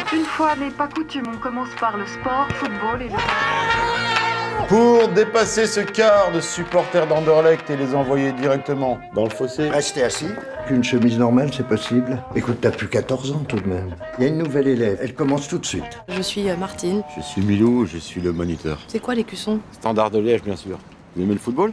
Une fois n'est pas coutume, on commence par le sport, football et le... Pour dépasser ce quart de supporters d'Anderlecht et les envoyer directement dans le fossé. Restez assis. Qu'une chemise normale, c'est possible. Écoute, t'as plus 14 ans tout de même. Il y a une nouvelle élève, elle commence tout de suite. Je suis Martine. Je suis Milou, je suis le moniteur. C'est quoi l'écusson? Standard de Liège, bien sûr. Vous aimez le football?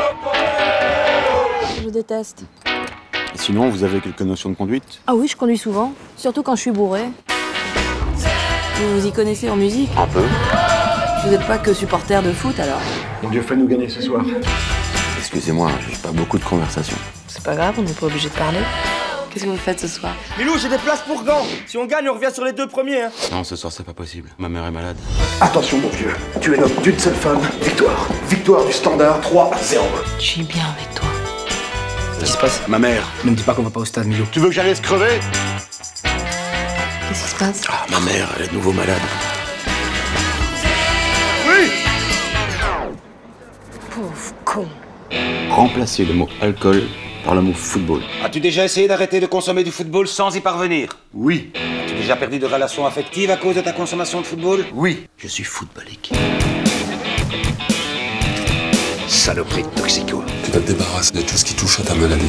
Je déteste. Et sinon, vous avez quelques notions de conduite? Ah oui, je conduis souvent, surtout quand je suis bourré. Vous vous y connaissez en musique? Un peu. Vous n'êtes pas que supporter de foot alors? Mon Dieu, fais-nous gagner ce soir. Excusez-moi, j'ai pas beaucoup de conversation. C'est pas grave, on n'est pas obligé de parler. Qu'est-ce que vous faites ce soir? Milou, j'ai des places pour Gand. Si on gagne, on revient sur les 2 premiers. Hein. Non, ce soir, c'est pas possible. Ma mère est malade. Attention, mon vieux. Tu es l'homme d'une seule femme. Victoire. Victoire du Standard 3-0. Je suis bien avec toi. Qu'est-ce qui se passe? Ma mère. Ne me dis pas qu'on va pas au stade, Milou. Tu veux que j'aille se crever? Qu'est-ce qui se passe? Ah, ma mère, elle est de nouveau malade. Pauvre con. Remplacez le mot alcool par le mot football. As-tu déjà essayé d'arrêter de consommer du football sans y parvenir? Oui. As-tu déjà perdu de relations affectives à cause de ta consommation de football? Oui. Je suis footballique. Saloperie de toxico. Tu vas te débarrasser de tout ce qui touche à ta maladie.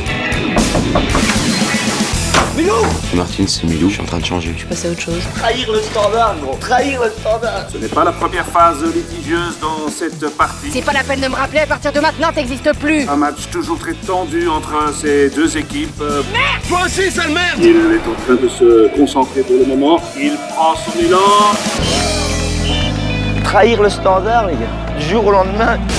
Milou! Martine, c'est Milou, je suis en train de changer. Je passe à autre chose. Trahir le Standard, gros. Trahir le Standard. Ce n'est pas la première phase litigieuse dans cette partie. C'est pas la peine de me rappeler, à partir de maintenant, t'existes plus. Un match toujours très tendu entre ces deux équipes. Merde! Toi aussi, sale merde! Il est en train de se concentrer pour le moment. Il prend son élan. Trahir le Standard, les gars. Du jour au lendemain.